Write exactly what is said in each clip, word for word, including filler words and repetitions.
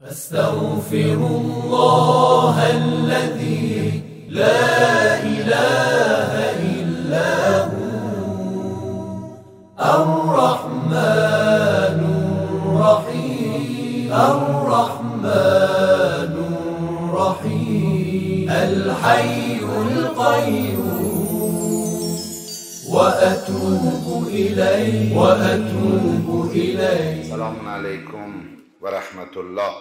أستغفر الله الذي لا إله إلا هو الرحمن الرحيم الرحمن الرحيم الحي القيوم وأتوب إليه وأتوب إليه. السلام عليكم ورحمة الله.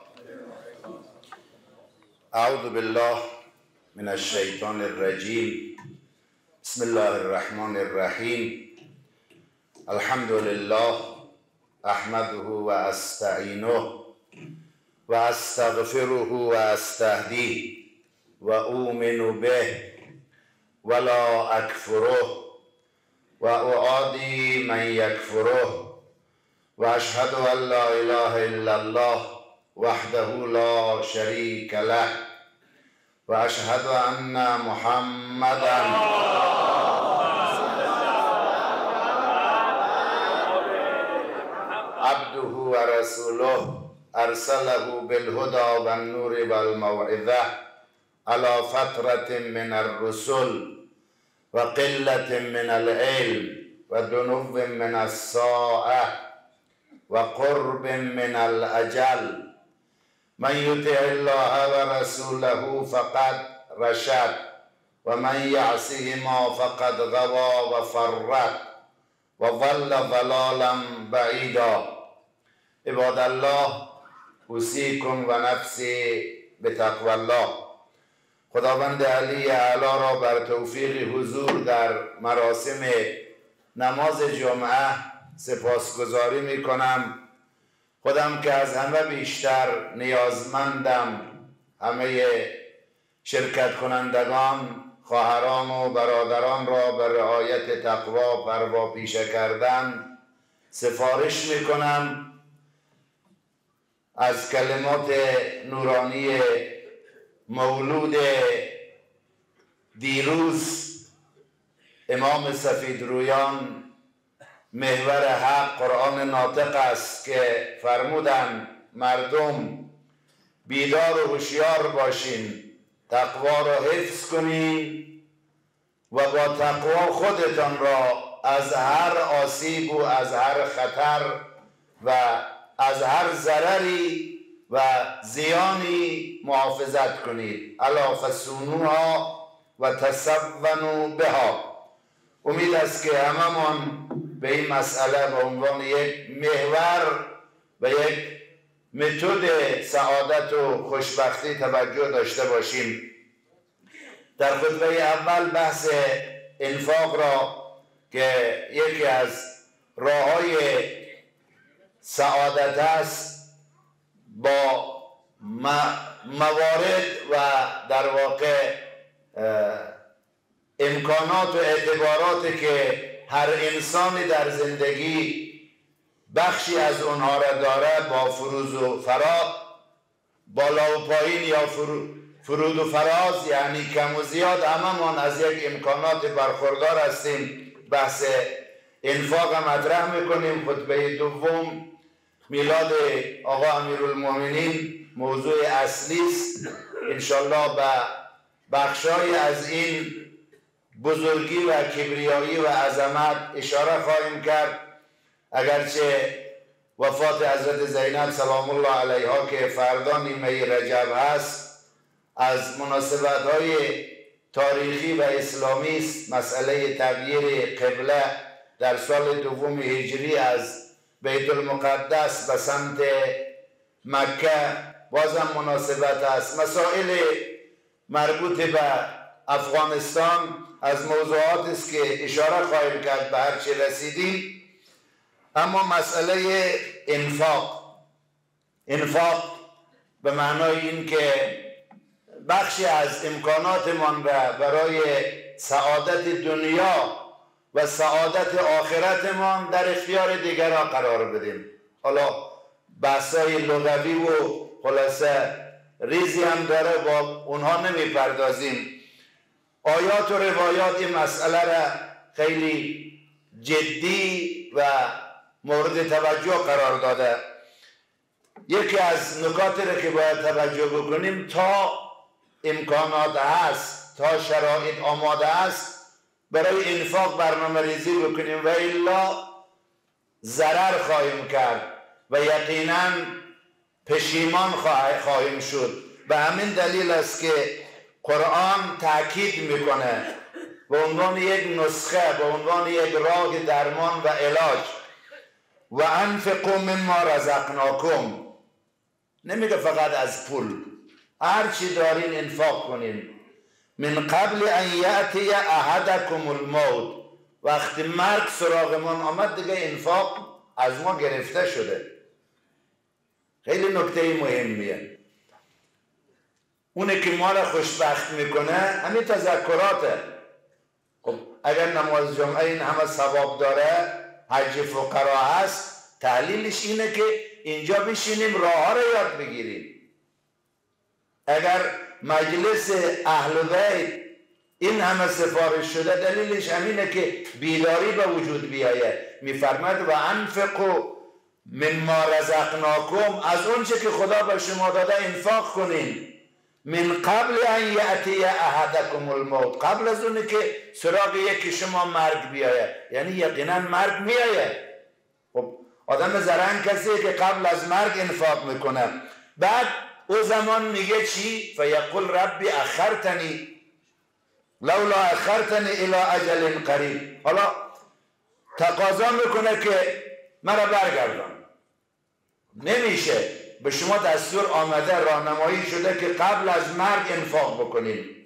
أعوذ بالله من الشيطان الرجيم. بسم الله الرحمن الرحيم. الحمد لله أحمده وأستعينه وأستغفره وأستهديه وأؤمن به ولا أكفره وأعادي من يكفره وأشهد أن لا إله إلا الله وحده لا شريك له وأشهد أن محمدا عبده ورسوله أرسله بالهدى والنور والموعظة على فترة من الرسل وقلة من العلم ودنو من الساعة وقرب من الأجل. من يطع الله ورسوله فقد رشد ومن يعصهما فقد غوى وفرط وضل ضلالا بعيدا. عباد الله، اوصیکم و نفسی بتقوی الله. خداوند علی اعلی را بر توفیق حضور در مراسم نماز جمعه سپاسگزاری می کنم. خودم که از همه بیشتر نیازمندم همه شرکت کنندگان، خواهران و برادران را به رعایت تقوا پروا پیشه کردن سفارش می کنم از کلمات نورانی مولود دیروز امام سفید رویان محور حق قرآن ناطق است که فرمودند مردم بیدار و هوشیار باشین، تقوا را حفظ کنین و با تقوا خودتان را از هر آسیب و از هر خطر و از هر ضرری و زیانی محافظت کنید. الا فصونوها و تصونوا بها. امید است که هممون به این مسئله به عنوان یک محور و یک متد سعادت و خوشبختی توجه داشته باشیم. در خطبه اول بحث انفاق را که یکی از راه‌های سعادت است با موارد و در واقع امکانات و اعتباراتی که هر انسانی در زندگی بخشی از اونها را داره با فروز و فراز، بالا و پایین یا فرود و فراز، یعنی کم و زیاد هممون از یک امکانات برخوردار هستیم. بحث انفاق مطرح میکنیم. خطبه دوم میلاد آقا امیرالمومنین موضوع اصلی است. انشالله به بخشای از این بزرگی و کبریایی و عظمت اشاره خواهیم کرد. اگرچه وفات حضرت زینب سلام الله علیها که فردا نیمه رجب هست از مناسبت‌های تاریخی و اسلامی است، مسئله تغییر قبله در سال دوم هجری از بیت المقدس به سمت مکه بازم مناسبت است. مسائل مربوط به افغانستان از موضوعات است که اشاره خواهیم کرد به هر چه رسیدیم. اما مسئله انفاق انفاق به معنای این که بخشی از امکاناتمان را برای سعادت دنیا و سعادت آخرتمان در اختیار دیگران قرار بدیم. حالا بحثای لغوی و خلاصه ریزی هم داره، با اونها نمی پردازیم. آیات و روایات این مسئله را خیلی جدی و مورد توجه قرار داده. یکی از نکاتی رو که باید توجه بکنیم، تا امکانات هست، تا شرایط آماده است برای انفاق برنامه ریزی بکنیم و الا ضرر خواهیم کرد و یقینا پشیمان خواهیم شد. به همین دلیل است که قرآن تاکید میکنه به عنوان یک نسخه، به عنوان یک راه درمان و علاج، و انفقوا مما رزقناکم، نمیگه فقط از پول، هر چی دارین انفاق کنین. من قبل ان یأتی احدکم الموت، وقتی مرگ سراغمان آمد دیگه انفاق از ما گرفته شده. خیلی نکته مهمیه. اونه که ما را خوشبخت میکنه همین تذکراته. خب اگر نماز جمعه این همه ثواب داره، حج فقرا هست، تحلیلش اینه که اینجا بشینیم راه ها را یاد بگیریم. اگر مجلس اهل بیت این همه سفارش شده، دلیلش همینه که بیداری به وجود بیایه. میفرماد و انفقوا مما رزقناکم، از اونچه که خدا به شما داده انفاق کنین. من قبل ان یأتی احدکم الموت، قبل از اونه که سراغ یکی شما مرگ بیایه، یعنی یقینا مرگ میایه. خب آدم زرنگ کسیه که قبل از مرگ انفاق میکنه. بعد او زمان میگه چی؟ فیقول ربی اخرتنی لولا اخرتنی الى اجل قریب، حالا تقاضا میکنه که مرا برگردان. نمیشه، به شما دستور آمده، راهنمایی شده که قبل از مرگ انفاق بکنیم.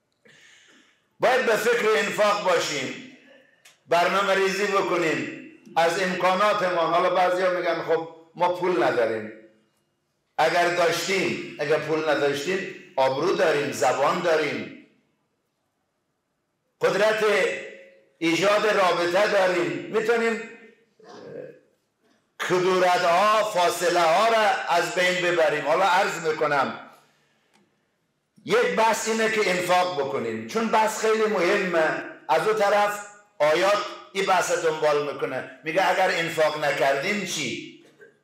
باید به فکر انفاق باشیم، برنامه ریزی بکنیم از امکاناتمان. حالا بعضیا میگن خب ما پول نداریم. اگر داشتیم، اگر پول نداشتیم، آبرو داریم، زبان داریم، قدرت ایجاد رابطه داریم، میتونیم کدورت ها، فاصله ها را از بین ببریم. حالا عرض میکنم یک بحث اینه که انفاق بکنیم، چون بحث خیلی مهمه. از اون طرف آیات این بحث دنبال میکنه، میگه اگر انفاق نکردیم چی؟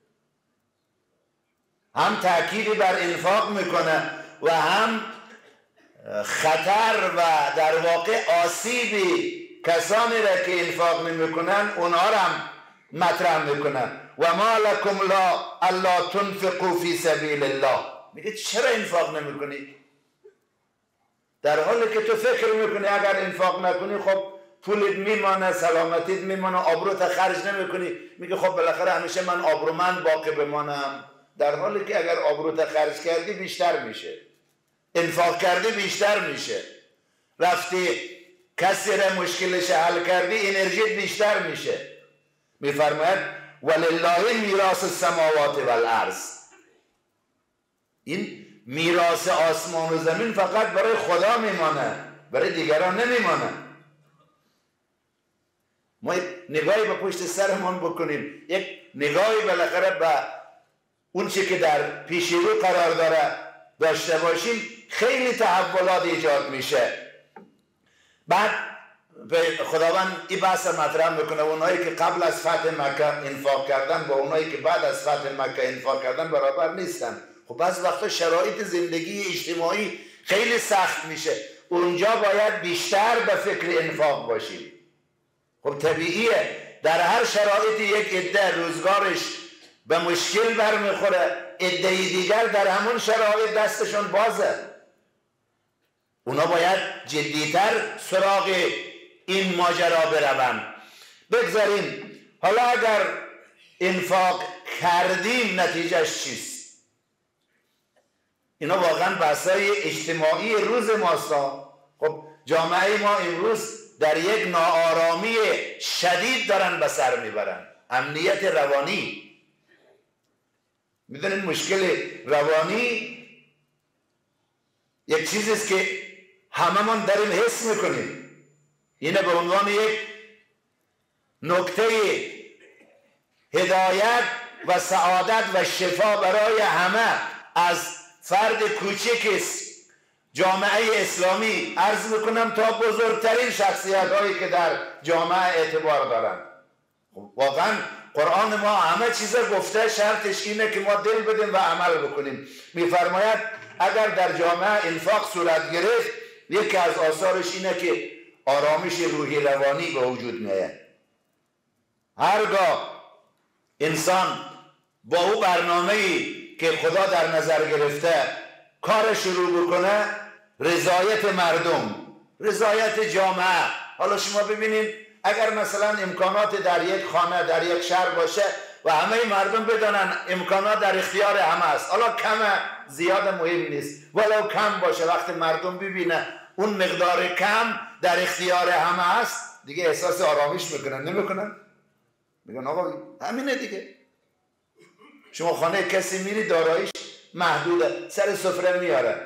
هم تأکیدی بر انفاق میکنه و هم خطر و در واقع آسیبی کسانی را که انفاق نمیکنن اونها را هم مطرح میکنن. و ما لکم لا الا تنفقوا فی سبیل الله، میگه چرا انفاق نمیکنی؟ در حالی که تو فکر میکنی اگر انفاق نکنی خب پولت میمانه، سلامتیت میمانه، آبروت خرج نمیکنی. میگه خب بالاخره همیشه من آبرومند باقی بمانم، در حالی که اگر آبروت خرج کردی بیشتر میشه، انفاق کردی بیشتر میشه، رفتی کسی را مشکلش حل کردی انرژیت بیشتر میشه. میفرماید ولله میراث السماوات والارض، این میراث آسمان و زمین فقط برای خدا میمانه، برای دیگران نمیمانه. ما نگاهی به پشت سرمان بکنیم، یک نگاهی بالاخره به اون چی که در پیش رو قرار داره داشته باشیم، خیلی تحولات ایجاد میشه. بعد خداوند این بحث مطرح میکنه، اونایی که قبل از فتح مکه انفاق کردن با اونایی که بعد از فتح مکه انفاق کردن برابر نیستن. خب بعض وقتا شرایط زندگی اجتماعی خیلی سخت میشه، اونجا باید بیشتر به فکر انفاق باشیم. خب طبیعیه در هر شرایطی یک عده روزگارش به مشکل برمیخوره، عده دیگر در همون شرایط دستشون بازه، اونا باید جدیتر سراغ این ماجرا بروند. بگذاریم حالا اگر انفاق کردیم نتیجهش چیست؟ اینا واقعا بحثای اجتماعی روز ماستا. خب جامعه ما امروز در یک ناآرامی شدید دارن به سر میبرن، امنیت روانی. میدونید مشکل روانی یک چیزی است که همه من داریم حس میکنیم. اینه به عنوان یک نکته هدایت و سعادت و شفا برای همه، از فرد کوچک جامعه اسلامی عرض میکنم تا بزرگترین شخصیت هایی که در جامعه اعتبار دارن. واقعا قرآن ما همه چیزا گفته، شرطش اینه که ما دل بدیم و عمل بکنیم. میفرماید اگر در جامعه انفاق صورت گرفت، یکی از آثارش اینه که آرامش روحی روانی به وجود میاد. هرگاه انسان با او برنامه‌ای که خدا در نظر گرفته کار شروع بکنه، رضایت مردم، رضایت جامعه. حالا شما ببینید اگر مثلا امکانات در یک خانه در یک شهر باشه و همه مردم بدانن امکانات در اختیار همه است، حالا کم زیاد مهم نیست، ولو کم باشه، وقتی مردم ببینه اون مقدار کم در اختیار همه است، دیگه احساس آرامش میکنن. نمیکنن؟ میگن آقا همینه دیگه. شما خانه کسی میری داراییش محدوده، سر سفره میاره.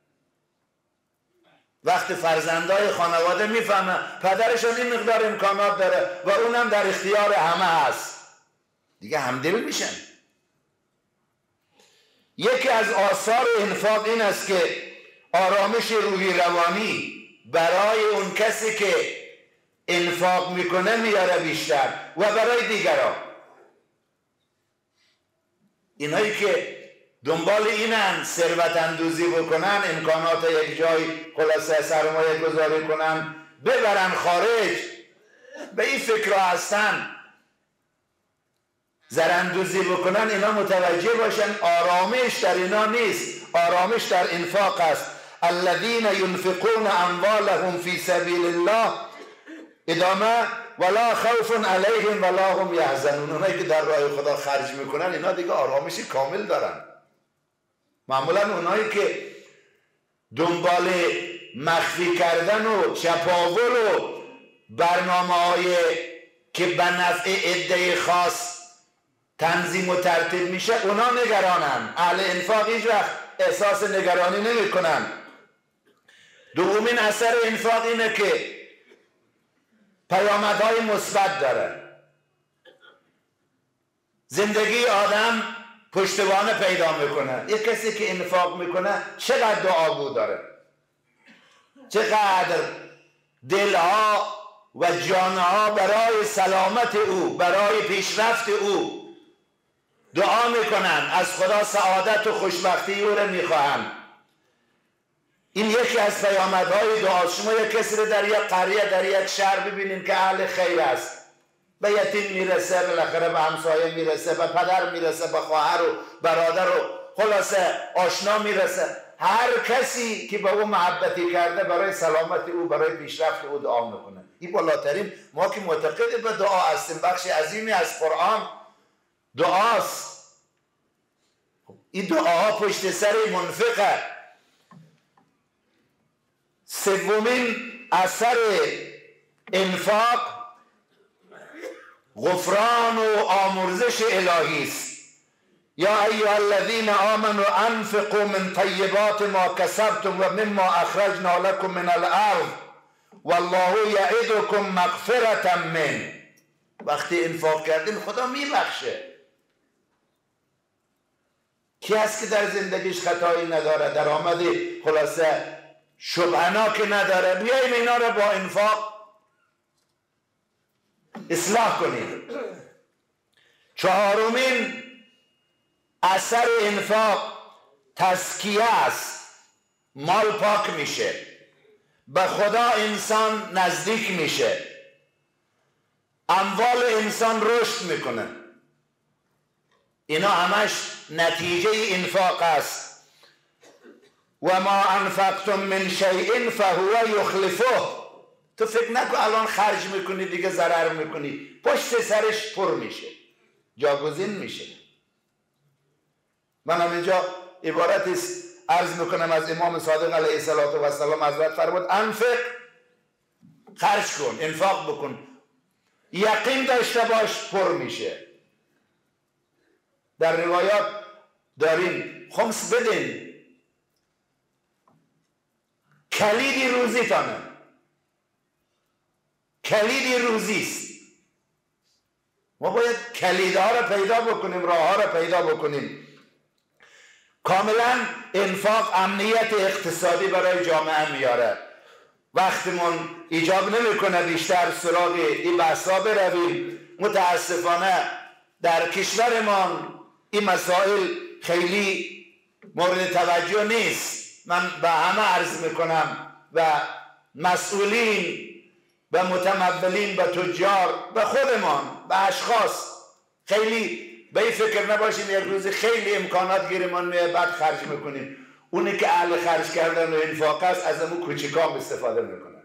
وقتی فرزندای خانواده میفهمه پدرشون این مقدار امکانات داره و اونم در اختیار همه هست، دیگه همدل میشن. یکی از آثار انفاق این است که آرامش روحی روانی برای اون کسی که انفاق میکنه میاره بیشتر و برای دیگران. اینایی که دنبال اینن ثروت اندوزی بکنن، امکانات یک جای خلاصه سرمایه گذاری کنن ببرن خارج، به این فکر هستن زراندوزی بکنن، اینا متوجه باشن آرامش در اینا نیست، آرامش در انفاق است. الذين ينفقون اموالهم في سبيل الله ادامه ولا خوف علیهم ولا هم یحزنون. اونایی که در راه خدا خرج میکنن اینا دیگه آرامش کامل دارن. معمولا اونایی که دنبال مخفی کردن و چپاول و برنامه های که به نفع عده خاص تنظیم و ترتیب میشه، اونا نگرانن. اهل انفاق هیچ وقت احساس نگرانی نمی کنن. دومین اثر انفاق اینه که پیامدهای مثبت داره. زندگی آدم پشتوانه پیدا میکنه. یک کسی که انفاق میکنه چقدر دعاگو داره، چقدر دلها و جانها برای سلامت او، برای پیشرفت او دعا میکنن، از خدا سعادت و خوشبختی او رو میخواهن. این یکی از پیامدهای دعا. شما یک کسی رو در یک قریه در یک شهر ببینید که اهل خیر است، به یتیم میرسه، بالاخره به همسایه میرسه، به پدر میرسه، به خواهر و برادر و خلاصه آشنا میرسه. هر کسی که به او محبتی کرده برای سلامت او، برای پیشرفت او دعا میکنه. این بالاترین، ما که معتقد به دعا هستیم، بخش عظیمی از قرآن دعاست. این دعاها پشت سر منفقه. سومین اثر انفاق غفران و آمرزش الهی است. یا ایها الذین آمنوا انفقوا من طیبات ما کسبتم و مما اخرجنا لكم من الارض والله یعدکم مغفرة من. وقتی انفاق کردین خدا میبخشه. کی هست که در زندگیش خطایی نداره، درآمدی خلاصه شبهناک نداره؟ بیاییم اینا رو با انفاق اصلاح کنیم. چهارمین اثر انفاق تزکیه است. مال پاک میشه، به خدا انسان نزدیک میشه، اموال انسان رشد میکنه. اینا همش نتیجه انفاق است. و ما انفقتم من شیء فهو یخلفه. تو فکر نکن الان خرج میکنی دیگه ضرر میکنی، پشت سرش پر میشه، جاگزین میشه. من هم اینجا عبارتی عرض میکنم از امام صادق علیه السلام. حضرت فرمود انفق، خرج کن، انفاق بکن، یقین داشته باش پر میشه. در روایات داریم خمس بدین، کلیدی روزی تانه، کلیدی روزیست. ما باید کلیدها رو پیدا بکنیم، راه ها رو پیدا بکنیم. کاملا انفاق امنیت اقتصادی برای جامعه میاره. وقتمون ایجاب نمیکنه بیشتر سراغ این بحثا برویم. متاسفانه در کشورمان این مسائل خیلی مورد توجه نیست. من به همه عرض میکنم و مسئولین و متمولین و تجار و خودمان و اشخاص خیلی به این فکر نباشیم یک روز خیلی امکانات گیرمان میاد بعد خرج میکنیم. اونی که اهل خرج کردن و انفاق است از امون کوچیکام استفاده میکنن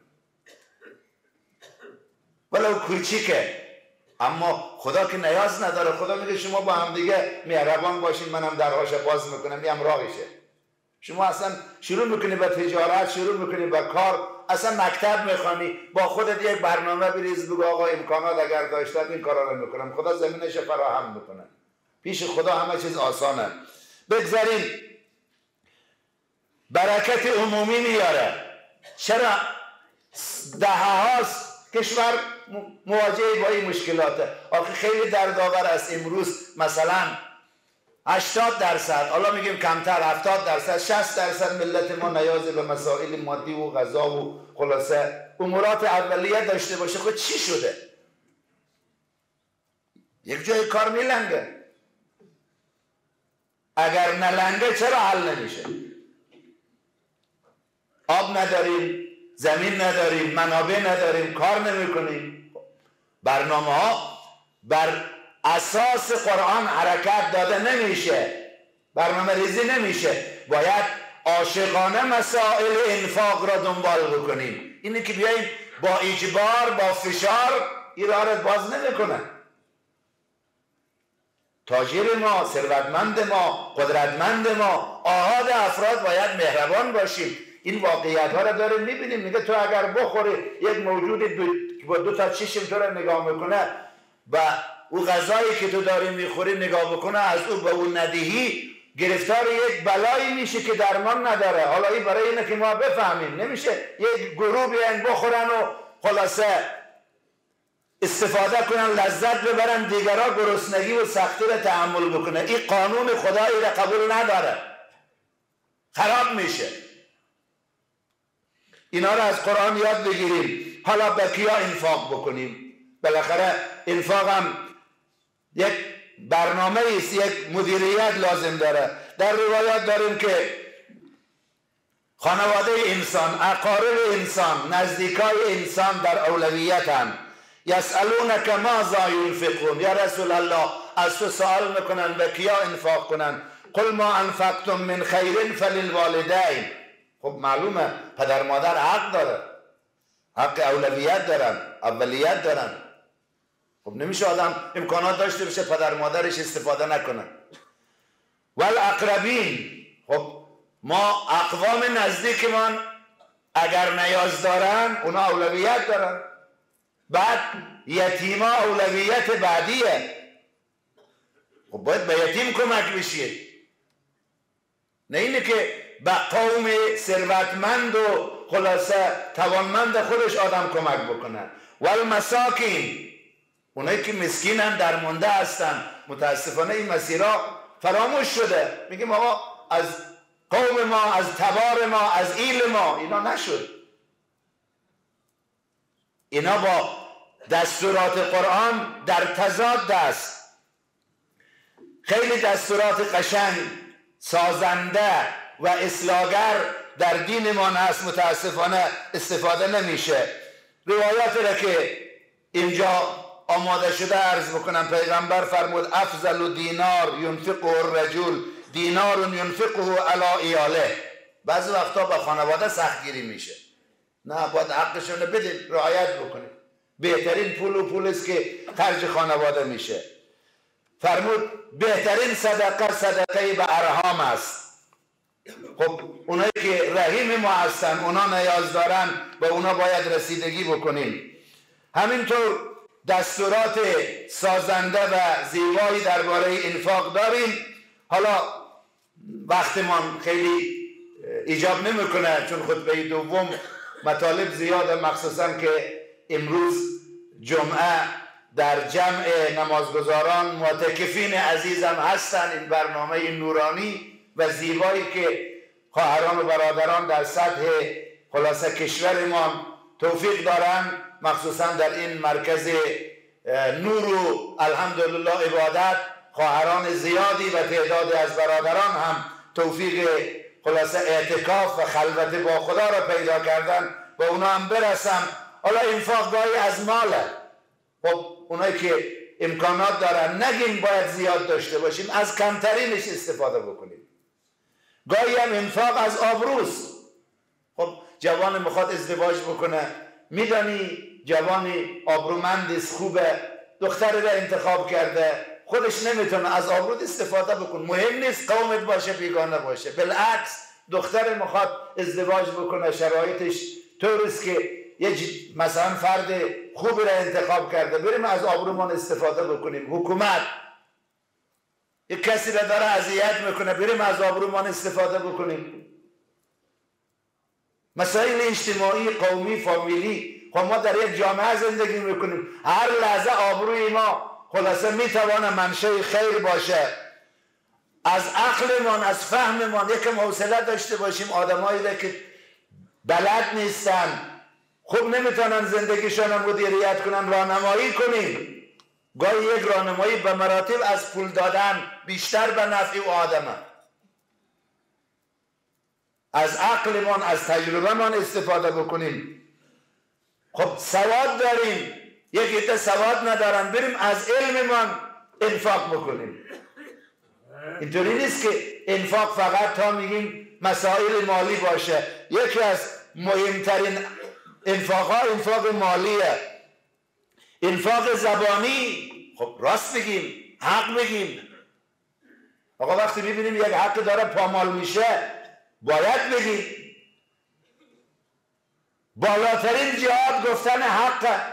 ولو کوچیکه، اما خدا که نیاز نداره. خدا میگه شما با هم دیگه مهربان باشین، منم درهاش باز میکنم، میم راهشه. شما اصلا شروع میکنی به تجارت، شروع میکنی به کار، اصلا مکتب میخوانی، با خودت یک برنامه بریز، بگو آقا امکانات اگر داشتم این کارا رو میکنم، خدا زمینش فراهم میکنه. پیش خدا همه چیز آسانه. بگذاریم برکت عمومی میاره. چرا دهه هاست کشور مواجه با این مشکلاته؟ آخه خیلی دردآور است. امروز مثلا هشتاد درصد، حالا میگیم کمتر، هفتاد درصد، شصت درصد ملت ما نیاز به مسائل مادی و غذا و خلاصه امورات اولیه داشته باشه. خود چی شده؟ یک جای کار میلنگه. اگر نلنگه چرا حل نمیشه؟ آب نداریم، زمین نداریم، منابع نداریم، کار نمی کنیم. برنامه ها بر اساس قرآن حرکت داده نمیشه، برنامه ریزی نمیشه. باید عاشقانه مسائل انفاق را دنبال بکنیم. اینی که بیاییم با اجبار، با فشار این راه را باز نمیکنه. تاجر ما، ثروتمند ما، قدرتمند ما، آحاد افراد باید مهربان باشیم. این واقعیت ها را داریم میبینیم. میگه تو اگر بخوری یک موجود دو با دو تا چشم تو را نگاه میکنه و او غذایی که تو داری میخوری نگاه بکنه، از او به اون ندهی، گرفتار یک بلایی میشه که درمان نداره. حالا این برای اینه که ما بفهمیم. نمیشه یک گروه بیان بخورن و خلاصه استفاده کنن، لذت ببرن، دیگرها گرسنگی و سختی را تحمل بکنه. این قانون خدایی را قبول نداره، خراب میشه. اینا را از قرآن یاد بگیریم. حالا به کیا انفاق بکنیم؟ بالاخره انفاق هم یک برنامه است، یک مدیریت لازم داره. در روایات داریم که خانواده انسان، اقارب انسان، نزدیکای انسان در اولویت هم. یسألونک ماذا ينفقون، یا رسول الله از تو سوال میکنن به کیا انفاق کنن. قل ما انفقتم من خیر فللوالدین. خب معلومه پدر مادر حق داره، حق اولویت دارن، اولیت دارن. خب نمیشه آدم امکانات داشته باشه پدر مادرش استفاده نکنه. والاقربین، خب ما اقوام نزدیکمان اگر نیاز دارن اونا اولویت دارن. بعد یتیما اولویت بعدیه. خب باید به یتیم کمک بشید، نه اینه که به قوم ثروتمند و خلاصه توانمند خودش آدم کمک بکنن. والمساکین، اونایی که مسکینن، درمانده هستن. متاسفانه این مسیرها فراموش شده. میگیم آقا از قوم ما، از تبار ما، از ایل ما اینا نشد. اینا با دستورات قرآن در تضاد است. خیلی دستورات قشنگ، سازنده و اصلاحگر در دینمان هست، متاسفانه استفاده نمیشه. روایات را که اینجا آماده شده عرض بکنم. پیغمبر فرمود افضل و دینار ینفقه الرجل دینار ینفقه علی ایاله. بعضی وقتا با خانواده سختگیری میشه. نه، باید حقشون بدیم، رعایت بکنیم. بهترین پول و پول است که خرج خانواده میشه. فرمود بهترین صدقه صدقه به ارحام است. خب اونایی که رحیم ما هستن، اونا نیاز دارن، به اونا باید رسیدگی بکنیم. همینطور دستورات سازنده و زیبایی درباره انفاق داریم. حالا وقتمان خیلی ایجاب نمیکنه چون خطبه دوم مطالب زیاده، مخصوصا که امروز جمعه در جمع نمازگزاران معتکفین عزیزم هستن. این برنامه نورانی و زیبایی که خواهران و برادران در سطح خلاصه کشورمان توفیق دارن، مخصوصا در این مرکز نور و الحمدلله عبادت خواهران زیادی و تعدادی از برادران هم توفیق خلاصه اعتکاف و خلوت با خدا را پیدا کردن و اونا هم برسم. حالا انفاق گاهی از ماله، خب اونایی که امکانات دارن نگیم باید زیاد داشته باشیم، از کمترینش استفاده بکنیم. گاهی هم انفاق از آبروست. خب جوان میخواد ازدواج بکنه، میدانی جوانی آبرومندیست، خوبه، دختری را انتخاب کرده، خودش نمیتونه، از آبرود استفاده بکن. مهم نیست قومت باشه بیگانه باشه، بالعکس دختر میخواد ازدواج بکنه، شرایطش طوریست که یه مثلا فرد خوبی را انتخاب کرده، بریم از آبرومان استفاده بکنیم. حکومت یک کسی را داره اذیت میکنه، بریم از آبرومان استفاده بکنیم. مسائل اجتماعی، قومی، فامیلی، خب ما در یک جامعه زندگی میکنیم، هر لحظه آبروی ما خلاصه میتوانه منشأ خیر باشه. از عقلمان، از فهممان یکم حوصله داشته باشیم. آدمایی را که بلد نیستن، خوب نمیتونن زندگیشون مدیریت کنن، راهنمایی کنیم. گاهی یک راهنمایی به مراتب از پول دادن بیشتر به نفع او آدمه. از عقلمان، از تجربهمان استفاده بکنیم. خب سواد داریم، یک عده سواد ندارن، بریم از علممان انفاق بکنیم. اینطوری نیست که انفاق فقط تا میگیم مسائل مالی باشه. یکی از مهمترین انفاق ها انفاق مالیه. انفاق زبانی، خب راست بگیم، حق بگیم. آقا وقتی میبینیم یک حق داره پامال میشه باید بگیم. بالاترین جهاد گفتن حق.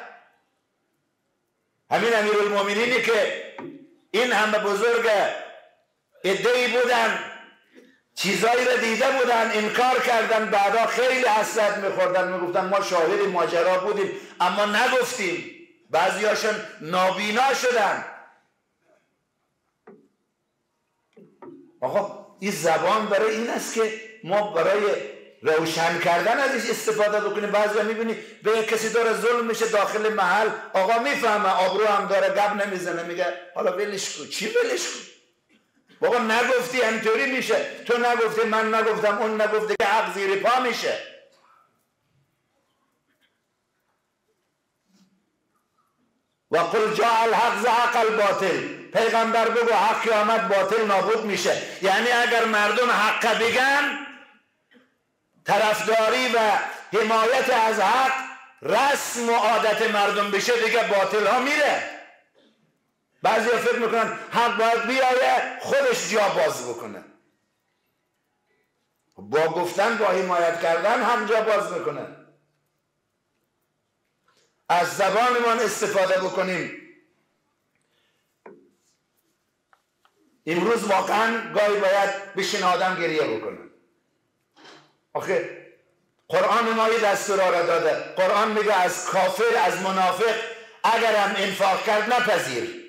همین امیرالمومنینی که این همه بزرگ عده‌ای بودن، چیزایی را دیده بودن، انکار کردن، بعدا خیلی حسرت میخوردن، میگفتن ما شاهد ماجرا بودیم اما نگفتیم. بعضیاشون نابینا شدن. آقا این زبان برای این است که ما برای روشن کردن ازش استفاده بکنیم. بعضی میبینی به یک کسی داره ظلم میشه داخل محل، آقا میفهمه، آبرو هم داره، گپ نمیزنه، میگه حالا ولش کن. چی ولش کن؟ بابا نگفتی همطوری میشه، تو نگفتی، من نگفتم، اون نگفته، که حق زیر پا میشه. و قل جاء الحق زهق الباطل. پیغمبر بگو حق که آمد باطل نابود میشه. یعنی اگر مردم حق بگن، طرفداری و حمایت از حق رسم و عادت مردم بشه، دیگه باطل ها میره. بعضی ها فکر میکنن حق باید بیایه خودش جا باز بکنه. با گفتن، با حمایت کردن حق جا باز میکنه. از زبانمان استفاده بکنیم. امروز واقعا گاهی باید بشین آدم گریه بکنه. آخه قرآن ما یه دستور را داده. قرآن میگه از کافر، از منافق اگر هم انفاق کرد نپذیر.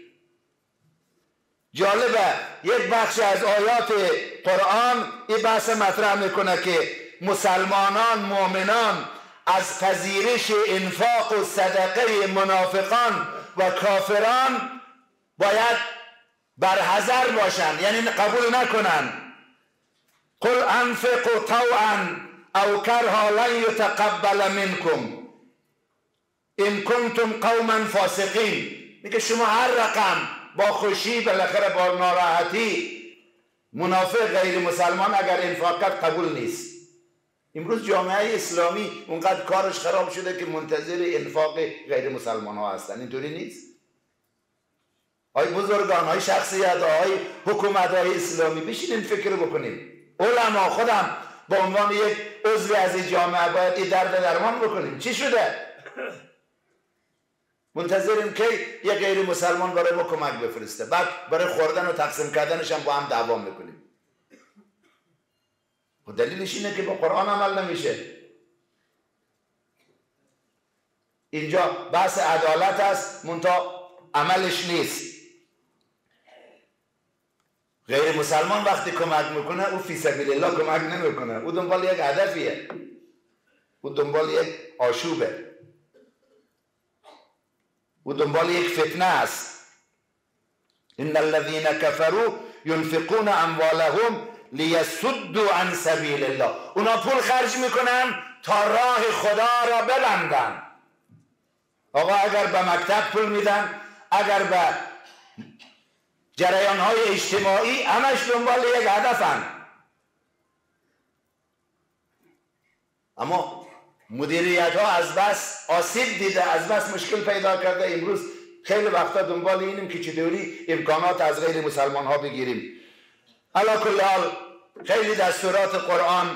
جالبه یک بخش از آیات قرآن این بحث مطرح میکنه که مسلمانان، مؤمنان از پذیرش انفاق و صدقه منافقان و کافران باید برحذر باشن، یعنی قبول نکنن. قل انفقوا طوعا او کرها لن یتقبل منکم ان کنتم قوما فاسقین. میگه شما هر رقم، با خوشی، بالاخره با ناراحتی، منافق غیر مسلمان اگر انفاق کرد قبول نیست. امروز جامعه اسلامی اونقدر کارش خراب شده که منتظر انفاق غیر مسلمان ها هستن. اینطوری نیست؟ آی بزرگان، آی شخصیت، آی حکومت های اسلامی، بشینیم فکر بکنیم. علما، خودم به عنوان یک عضو از این جامعه باید این درد درمان بکنیم. چی شده؟ منتظریم که یک غیر مسلمان برای ما کمک بفرسته، بعد برای خوردن و تقسیم کردنش هم با هم دعوا میکنیم. و دلیلش اینه که با قرآن عمل نمیشه. اینجا بحث عدالت است، منتها عملش نیست. غیر مسلمان وقتی کمک میکنه، او فی سبیل الله کمک نمیکنه، او دنبال یک هدفیه، او دنبال یک آشوبه، او دنبال یک فتنه است. ان الذين كفروا ينفقون اموالهم لیصدوا عن سبیل الله. اونا پول خرج میکنن تا راه خدا را ببندن. آقا اگر به مکتب پول میدن، اگر به جریان های اجتماعی، همش دنبال یک هدفن. اما مدیریت ها از بس آسیب دیده، از بس مشکل پیدا کرده. امروز خیلی وقتا دنبال اینیم که چطوری امکانات از غیر مسلمان ها بگیریم. علی کل حال خیلی دستورات قرآن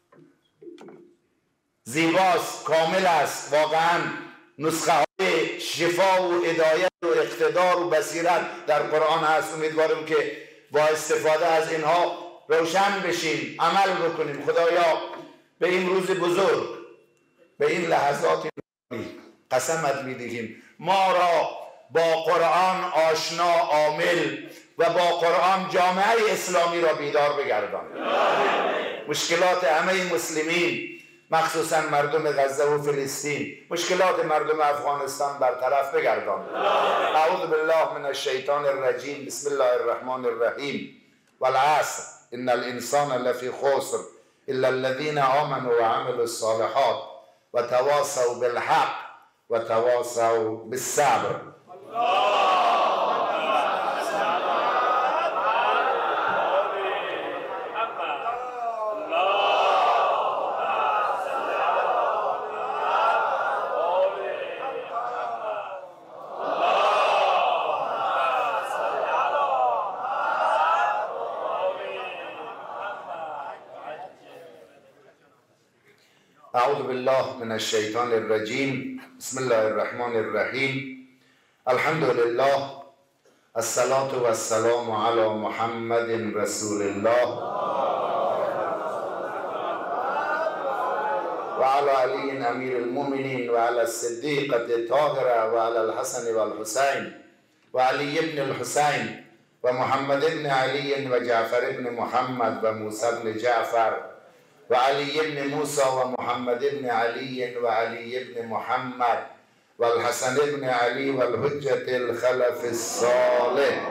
زیباست، کامل است. واقعا نسخه های شفا و هدایت و اقتدار و بصیرت در قرآن هست. امیدوارم که با استفاده از اینها روشن بشیم، عمل بکنیم. خدایا به این روز بزرگ، به این لحظات قسمت میدهیم ما را با قرآن آشنا، عامل و با قرآن جامعه اسلامی را بیدار بگردان. مشکلات همه مسلمین، مخصوصا مردم غزه و فلسطین، مشکلات مردم افغانستان برطرف بگردان. اعوذ بالله من الشیطان الرجیم. بسم الله الرحمن الرحیم. والعصر ان الانسان لفی خسر الا الذين آمنوا وعملوا الصالحات وتواصوا بالحق وتواصوا بالصبر. اعوذ بالله من الشیطان الرجیم. بسم الله الرحمن الرحیم. الحمد لله الصلاة والسلام علی محمد رسول الله و علی علی امیر المؤمنین و علی الصدیقة الطاهرة و علی الحسن و الحسین و علی ابن الحسین و محمد ابن علی و جعفر ابن محمد و موسی ابن جعفر و علی ابن موسی و محمد ابن علی و علی ابن محمد و الحسن ابن علی و الحجة الخلف الصالح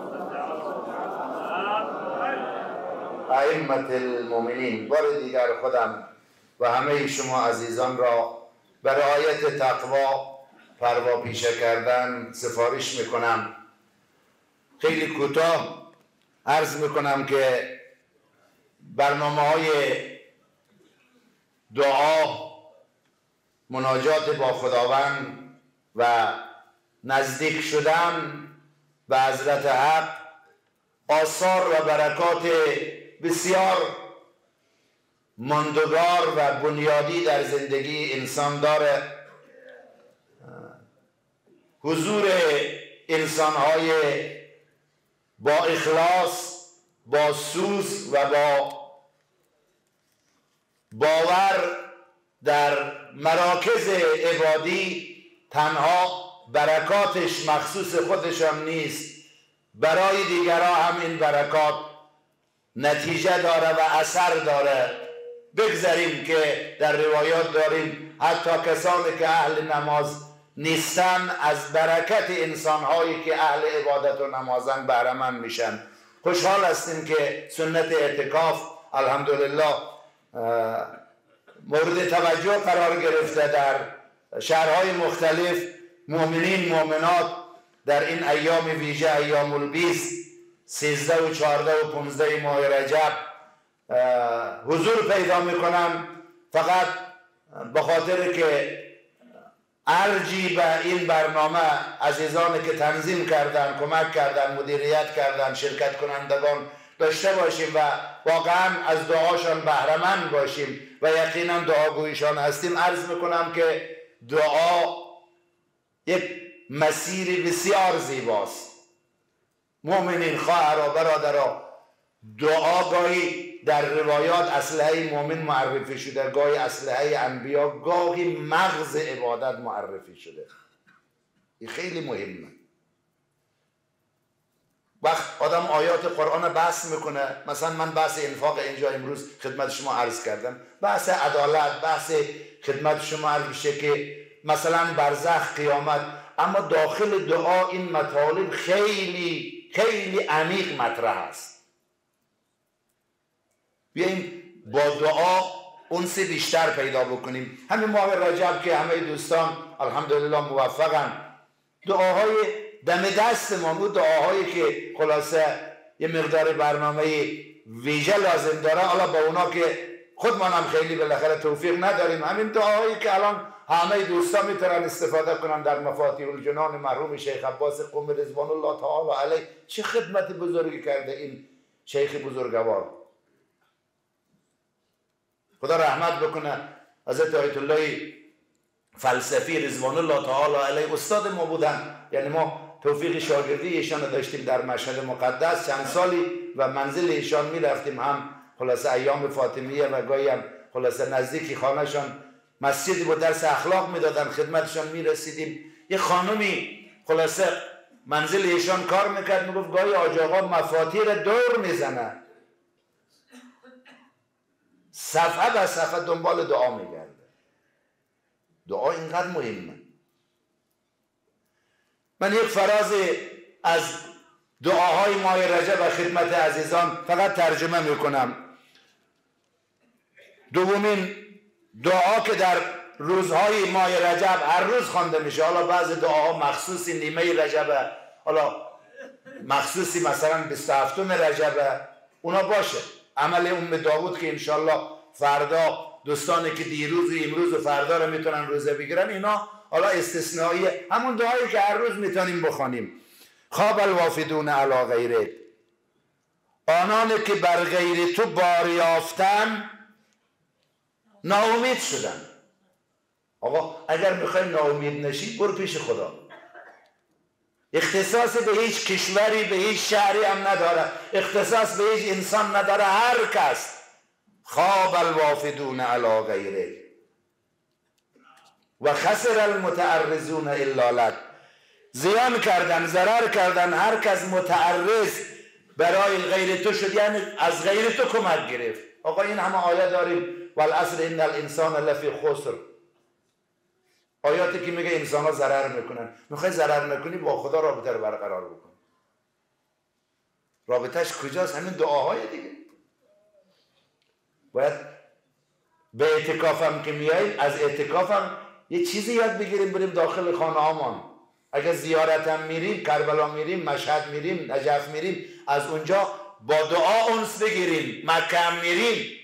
ائمة المؤمنین. بار دیگر خودم و همه شما عزیزان را به رعایت تقوا پروا پیشه کردن سفارش میکنم. خیلی کوتاه عرض میکنم که برنامه های دعا، مناجات با خداوند و نزدیک شدن به حضرت حق آثار و برکات بسیار ماندگار و بنیادی در زندگی انسان داره. حضور انسان‌های با اخلاص، با سوز و با باور در مراکز عبادی تنها برکاتش مخصوص خودشان نیست، برای دیگران هم این برکات نتیجه داره و اثر داره. بگذاریم که در روایات داریم حتی کسانی که اهل نماز نیستن از برکت انسانهایی که اهل عبادت و نمازن بهره مند میشن. خوشحال هستیم که سنت اعتکاف الحمدلله مورد توجه قرار گرفته در شهرهای مختلف. مؤمنین مؤمنات در این ایام ویژه، ایام البیض، سیزده و چهارده و پونزده ماه رجب حضور پیدا میکنن، فقط به خاطر که ارجی به این برنامه عزیزانی که تنظیم کردن، کمک کردن، مدیریت کردن، شرکت کنندگان داشته باشیم و واقعا از دعاشان بهره مند باشیم و یقینا دعاگویشان هستیم. عرض میکنم که دعا یک مسیر بسیار زیباست. مؤمنین، خواهرها، برادرها، دعا گاهی در روایات اسلحه مؤمن معرفی شده، گاهی اسلحه انبیا، گاهی مغز عبادت معرفی شده. این خیلی مهمه. وقت آدم آیات قرآن بحث میکنه، مثلا من بحث انفاق اینجا امروز خدمت شما عرض کردم، بحث عدالت، بحث خدمت شما عرض میشه که مثلا برزخ، قیامت، اما داخل دعا این مطالب خیلی خیلی عمیق مطرح است. بیاییم با دعا اونس بیشتر پیدا بکنیم. همین ماه رجب که همه دوستان الحمدلله موفقن، دعاهای دم دستمان، اون دعاهایی که خلاصه یه مقدار برنامه ویژه لازم داره، حالا با اونا که خودمان هم خیلی بالاخره توفیق نداریم، همین دعاهایی که الان همه دوستان میتونن استفاده کنن در مفاتیح الجنان مرحوم شیخ عباس قم رضوان الله تعالی علیه. چه خدمت بزرگی کرده این شیخ بزرگوار، خدا رحمت بکنه. حضرت آیت الله فلسفی رضوان الله تعالی علیه استاد ما بودن، یعنی ما توفیق شاگردی ایشان داشتیم در مشهد مقدس چند سالی و منزل ایشان میرفتیم، هم خلاصه ایام فاطمیه و گاهی هم خلاصه نزدیکی خانهشان مسجدی بود، درس اخلاق میدادن، خدمتشان میرسیدیم. یه خانمی خلاصه منزل ایشان کار میکرد، میگفت گاهی حاج آقا مفاتیح دور میزنه، صفحه به صفحه دنبال دعا میگرده. دعا اینقدر مهمه. من یک فراز از دعاهای ماه رجب و خدمت عزیزان فقط ترجمه میکنم. دومین دعا که در روزهای ماه رجب هر روز خوانده میشه، حالا بعضی دعاها مخصوصی نیمه رجبه، حالا مخصوصی مثلا بیست و هفتم رجبه، اونا باشه. عمل ام داوود که انشالله فردا دوستانی که دیروز و امروز و فردا رو میتونن روزه بگیرن، اینا حالا استثنائیه، همون دعایی که هر روز میتونیم بخوانیم. خواب الوافدون علی غیرک، آنانی که بر غیر تو بار یافتن ناامید شدن. آقا اگر میخوای ناامید نشی برو پیش خدا. اختصاص به هیچ کشوری، به هیچ شهری هم نداره، اختصاص به هیچ انسان نداره، هر کس. خواب الوافدون علی غیرک و خسر المتعرضون الا لک، زیان کردن، ضرر کردن هر کس متعرض برای غیر تو شد، یعنی از غیر تو کمک گرفت. آقا این همه آیه داریم، والعصر ان الانسان لفی خسر، آیاتی که میگه انسان ها ضرر میکنن. میخوای ضرر نکنی با خدا رابطه رو برقرار بکن. رابطهش کجاست؟ همین دعاهای دیگه. باید به اعتکافم که میاییم، از اعتکافم یه چیزی یاد بگیریم، بریم داخل خانه هامان. اگر زیارتم میریم، کربلا میریم، مشهد میریم، نجف میریم، از اونجا با دعا انس بگیریم. مکه میریم.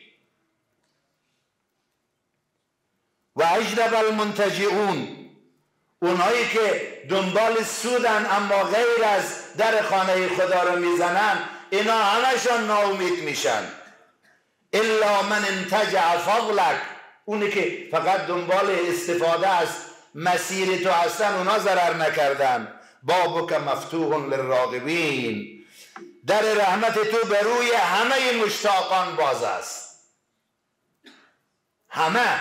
و اجدب المنتجعون، اونهایی که دنبال سودن اما غیر از در خانه خدا رو میزنن، اینا همشان ناامید میشن. الا من انتجع فضلک، اونی که فقط دنبال استفاده از مسیر تو هستن، اونا ضرر نکردن. بابک مفتوح للراغبین، در رحمت تو به روی همه مشتاقان باز است. همه.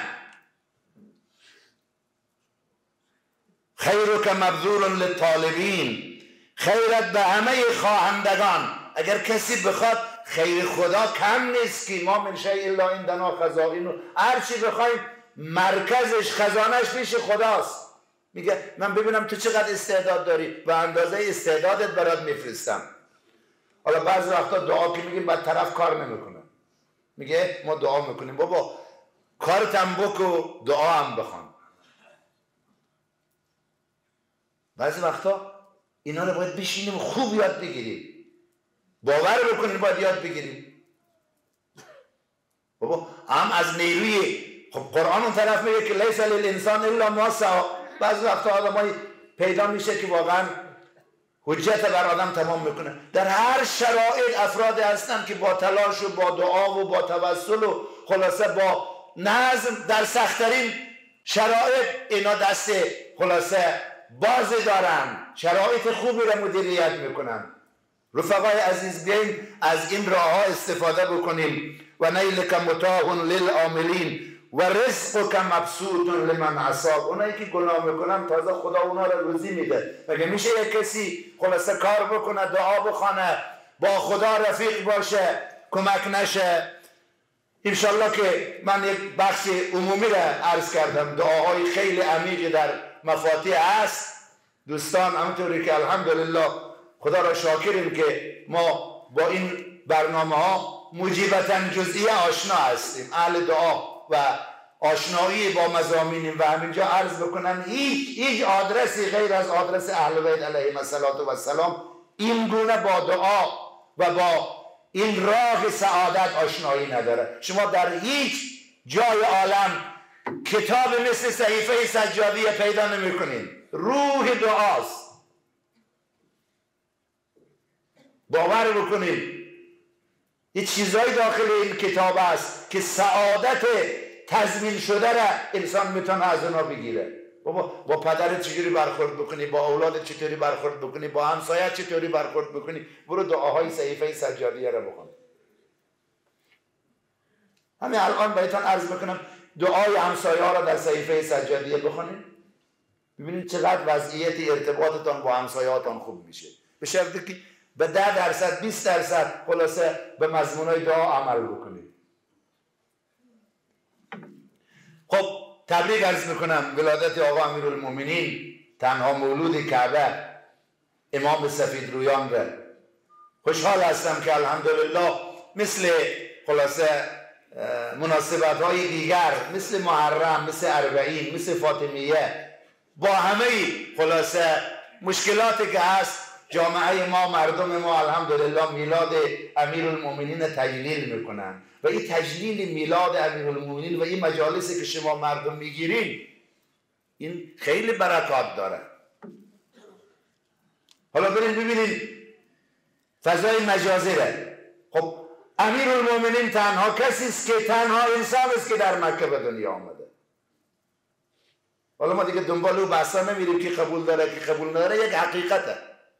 خیرک مبذول للطالبین، خیرت به همه خواهندگان. اگر کسی بخواد، خیر خدا کم نیست که ما من شیء الا عندنا خزائنه، هر چی بخوایم مرکزش خزانش پیش خداست. میگه من ببینم تو چقدر استعداد داری و اندازه استعدادت برات میفرستم. حالا بعضی وقتا دعا که میگیم بعد طرف کار نمیکنه، میگه ما دعا میکنیم، بابا کارت هم بکو دعا هم بخوان. بعضی وقتا اینا رو باید بشینیم خوب یاد بگیریم، باور بکنیم باید یاد بگیریم. بابا هم از نیروی، خب قرآن اون طرف میگه که لیس للانسان الا ما سعی. بعضی وقتا آدمایی پیدا میشه که واقعا حجت بر آدم تمام میکنه. در هر شرایط افراد هستن که با تلاش و با دعا و با توسل و خلاصه با نظم در سخت‌ترین شرایط اینا دست خلاصه باز دارن، شرایط خوبی را مدیریت میکنن. رفقای عزیز، بیاییم از این راه ها استفاده بکنیم. و نیلک متاع للعاملین و رزقک مبسوط لمن عصاک، اونایی که گناه میکنن تازه خدا اونا را روزی میده. مگه میشه یک کسی خلاصه کار بکنه، دعا بخونه، با خدا رفیق باشه، کمک نشه؟ انشالله که من یک بخش عمومی را عرض کردم، دعاهای خیلی عمیقی در مفاتیح هست. دوستان همونطوری که الحمدلله خدا را شاکریم که ما با این برنامه ها مجیبتاً جزئیه آشنا هستیم، اهل دعا و آشنایی با مضامینیم و همینجا عرض بکنم هیچ هیچ آدرسی غیر از آدرس اهل بیت علیهم السلام این گونه با دعا و با این راه سعادت آشنایی نداره. شما در هیچ جای عالم کتاب مثل صحیفه سجادیه پیدا نمی کنید. روح دعاست. باور بکنید یه چیزایی داخل این کتاب است که سعادت تضمین شده را انسان میتونه از اونا بگیره. بابا با پدرت چجوری برخورد بکنی، با اولادت چطوری برخورد بکنی، با همسایت چطوری برخورد بکنی، برو دعاهای صحیفه سجادیه را بخون. همین الان بهتون عرض بکنم دعای همسایه ها را در صحیفه سجادیه بخونید، ببینید چقدر وضعیت ارتباطتان با همسایه هاتان خوب میشه، به شرطی که به ده درصد بیست درصد خلاصه به مضمونای دعا عمل بکنید. خب تبریک عرض میکنم ولادت آقا امیرالمومنین تنها مولود کعبه امام سفید رویان را. خوشحال هستم که الحمدلله مثل خلاصه مناسبت های دیگر مثل محرم، مثل اربعین، مثل فاطمیه، با همه خلاصه مشکلاتی که هست جامعه ما، مردم ما الحمدلله میلاد امیرالمومنین تجلیل میکنن و این تجلیل میلاد امیرالمومنین و این مجالسی که شما مردم میگیرین این خیلی برکات داره. حالا برین ببینید فضای مجازی ره. خب امیرالمومنین تنها کسی است که تنها انسان است که در مکه به دنیا آمده. حالا ما دیگه دنبال او بحثا نمیریم که قبول داره که قبول نداره، یک حقیقته.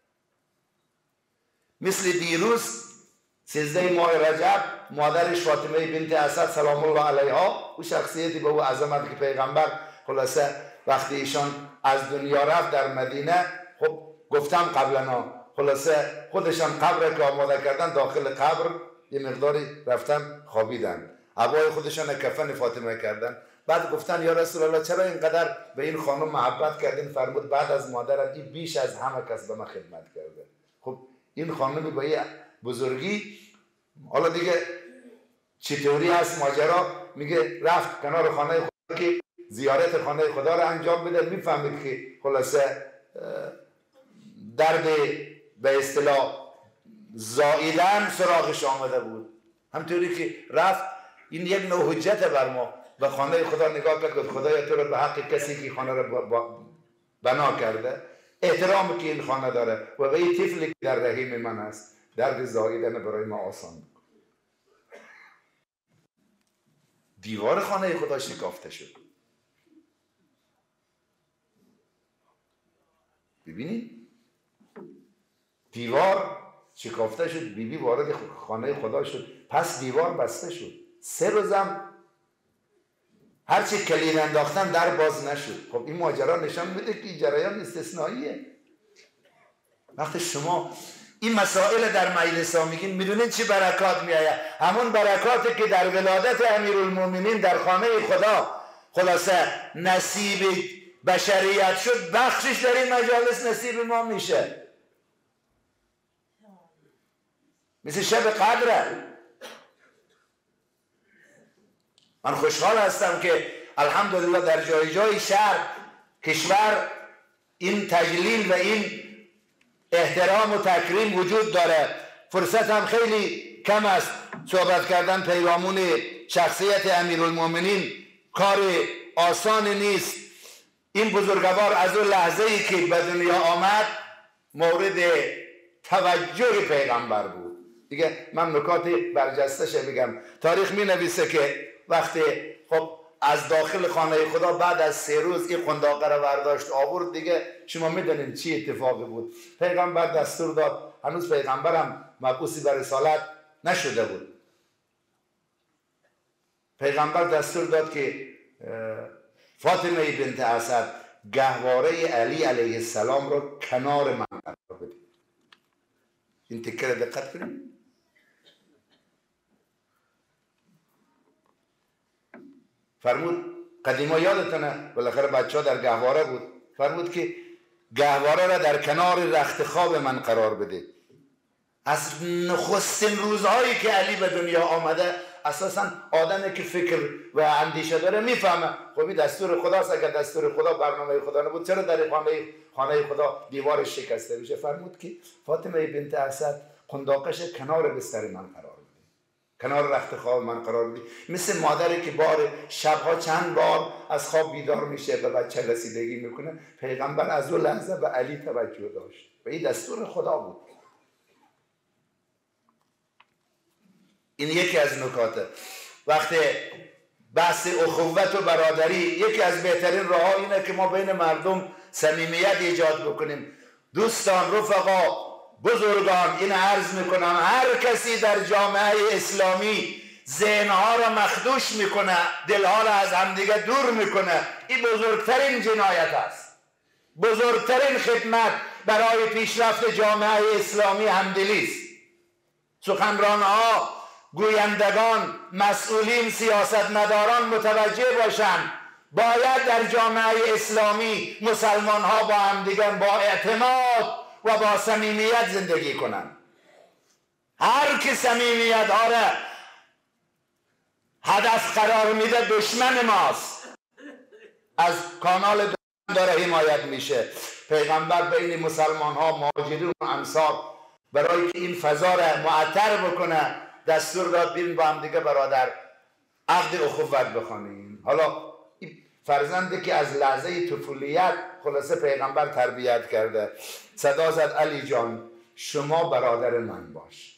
مثل دیروز سیزده ماه رجب مادرش فاطمه بنت اسد سلام الله علیها، او شخصیتی به او عظمت که پیغمبر خلاصه وقتی ایشان از دنیا رفت در مدینه، خب گفتم قبلا خلاصه خودشان قبر که آماده کردن داخل قبر یه مقداری رفتن خوابیدن، عبای خودشان کفن فاطمه کردن. بعد گفتن یا رسول الله چرا اینقدر به این خانم محبت کردین؟ فرمود بعد از مادرم این بیش از همه کس به من خدمت کرده. خب این خانمی با این بزرگی، حالا دیگه چطوری هست ماجرا، میگه رفت کنار خانه خدا که زیارت خانه خدا رو انجام بده، میفهمید که خلاصه درد به اصطلاح زاییدن سراغش آمده بود. همطوری که رفت، این یک نوع حجت بر ما، به خانه خدا نگاه کرد، خدایا تو رو به حق کسی که خانه رو بنا کرده احترام که این خانه داره و به این طفلی که در رحم من است درد زاییدن برای ما آسان بکن. دیوار خانه خدا شکافته شد. ببینید دیوار شکافته شد، بیبی بی وارد خانه خدا شد، پس دیوار بسته شد. سه روزم هرچی کلید انداختن در باز نشد. خب این ماجرا نشان میده که جریان استثنائیه. وقتی شما این مسائل در مجلس ها میگین میدونین چی برکات میآید؟ همون برکاتی که در ولادت امیرالمومنین در خانه خدا خلاصه نصیب بشریت شد، بخشش در این مجالس نصیب ما میشه. مثل شب قدره. من خوشحال هستم که الحمدلله در جای جای شهر کشور این تجلیل و این احترام و تکریم وجود داره. فرصت هم خیلی کم است صحبت کردن پیرامون شخصیت امیرالمومنین کار آسان نیست. این بزرگوار از اون لحظه ای که به دنیا آمد مورد توجه پیغمبر بود. دیگه من نکات برجستش بگم. تاریخ می نویسه که وقتی خب از داخل خانه خدا بعد از سه روز این قنداقه رو برداشت آورد، دیگه شما میدونید چی اتفاقی بود. پیغمبر دستور داد، هنوز پیغمبرم مبعوثی به رسالت نشده بود، پیغمبر دستور داد که فاطمه بنت اسد گهواره علی علیه السلام رو کنار من قرار بده. این تکه رو دقت کنید. فرمود قدیما یادتونه بالاخره بچه ها در گهواره بود، فرمود که گهواره را در کنار رخت خواب من قرار بده. از نخستین روزهایی که علی به دنیا آمده اساسا آدمی که فکر و اندیشه داره میفهمه خب این دستور خداست. اگر دستور خدا برنامه خدا نبود چرا در خانه خانه خدا دیوارش شکسته میشه؟ فرمود که فاطمه بنت اسد قنداقش کنار بستر من قرار بده، کنار رخت خواب من قرار بده. مثل مادری که بار شبها چند بار از خواب بیدار میشه به بچه رسیدگی میکنه. پیغمبر از اون لحظه به علی توجه داشت و این دستور خدا بود. این یکی از نکاته. وقتی بحث اخوت و برادری، یکی از بهترین راه ها اینه که ما بین مردم صمیمیت ایجاد بکنیم. دوستان، رفقا، بزرگان، این عرض میکنم هر کسی در جامعه اسلامی ذهنها را مخدوش میکنه، دلها را از همدیگه دور میکنه، این بزرگترین جنایت است. بزرگترین خدمت برای پیشرفت جامعه اسلامی همدلی است. سخنرانها، گویندگان، مسئولین، سیاستمداران متوجه باشند باید در جامعه اسلامی مسلمان ها با همدیگر با اعتماد و با صمیمیت زندگی کنند. هر کی صمیمیت ها را هدف قرار میده دشمن ماست، از کانال دشمن داره حمایت میشه. پیغمبر بین مسلمان ها، مهاجرین و انصار، برای که این فضا را معطر بکنه دستور داد بین با هم دیگه برادر عقد اخوت بخوانیم. حالا فرزندی که از لحظه طفولیت خلاصه پیغمبر تربیت کرده، صدا زد علی جان شما برادر من باش،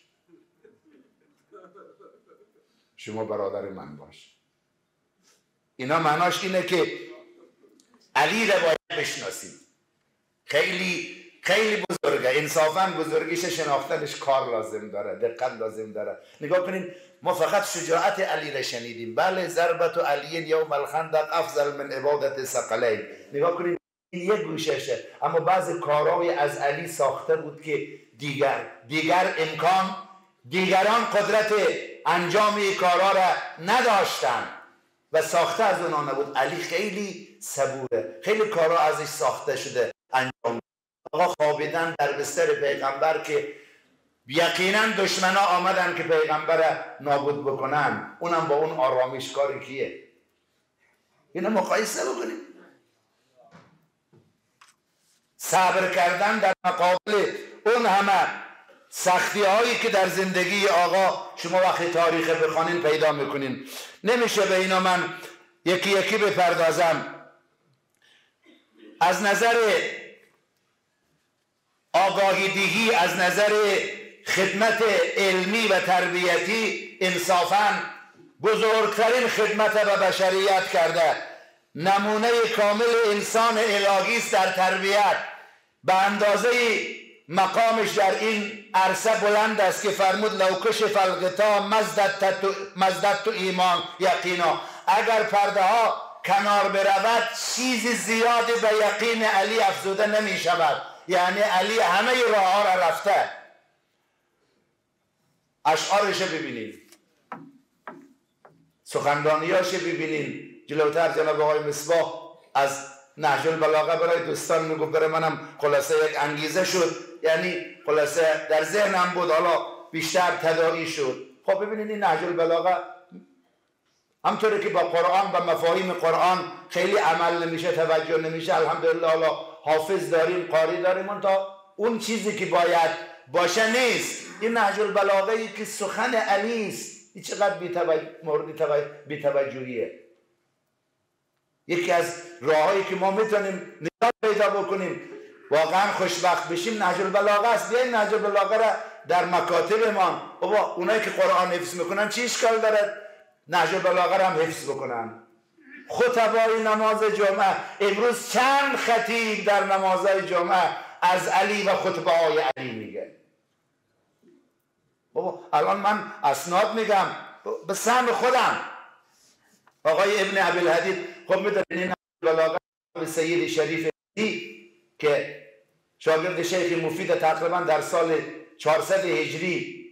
شما برادر من باش. اینا معناش اینه که علی را باید بشناسیم. خیلی خیلی بزرگه، انصافا بزرگیش شناختنش کار لازم داره، دقت لازم داره. نگاه کنین، ما فقط شجاعت علی را شنیدیم. بله، ضربت علی یوم الخندق افضل من عبادت ثقلین. نگاه کنین این یک گوششه، اما بعض کارهای از علی ساخته بود که دیگر دیگر امکان دیگران قدرت انجام این کارها را نداشتن و ساخته از اونا نبود. علی خیلی صبوره، خیلی کارها ازش ساخته شده انجام. آقا خوابیدن در بستر پیغمبر که یقینا دشمنا آمدن که پیغمبر نابود بکنن، اونم با اون آرامش کاری کیه؟ اینو مقایسه بکنیم. صبر کردن در مقابل اون همه سختی هایی که در زندگی آقا شما وقتی تاریخ بخوانین پیدا میکنین. نمیشه به اینا من یکی یکی بپردازم. از نظر آگاهیدهی، از نظر خدمت علمی و تربیتی، انصافاً بزرگترین خدمت به بشریت کرده. نمونه کامل انسان الهی است در تربیت. به اندازه مقامش در این عرصه بلند است که فرمود لو کشف الغطاء مزددت تو ایمان یقینا. اگر پرده ها کنار برود چیز زیادی به یقین علی افزوده نمی شود. یعنی علی همه راه ها را رفته. اشعارش ببینید، سخنرانیاش ببینید. جلوتر جناب آقای مصباح از نهج البلاغه برای دوستان میگفت، برای منم خلاصه یک انگیزه شد، یعنی خلاصه در ذهنم بود، حالا بیشتر تداعی شد. خب ببینید این نهج البلاغه همطوری که با قرآن و مفاهیم قرآن خیلی عمل نمیشه، توجه نمیشه. الحمدلله حالا حافظ داریم، قاری داریم، اون تا اون چیزی که باید باشه نیست. این نهج البلاغه ای که سخن علی است، این چقدر مورد بی‌توجهیه. یکی از راهایی که ما میتونیم نجات پیدا بکنیم، واقعا خوشبخت بشیم، نهج البلاغه است. بیاین نهج البلاغه را در مکاتبمان، بابا اونایی که قرآن حفظ میکنن چی اشکال داره نهج البلاغه را هم حفظ بکنن. خطبای نماز جمعه، امروز چند خطیب در نمازهای جمعه از علی و خطبه های علی میگه. بابا الان من اسناد میگم به سهم خودم. آقای ابن ابی‌الحدید خب میدونین این بلاغه به سید شریف دی که شاگرد شیخ مفید تقریبا در سال چهارصد هجری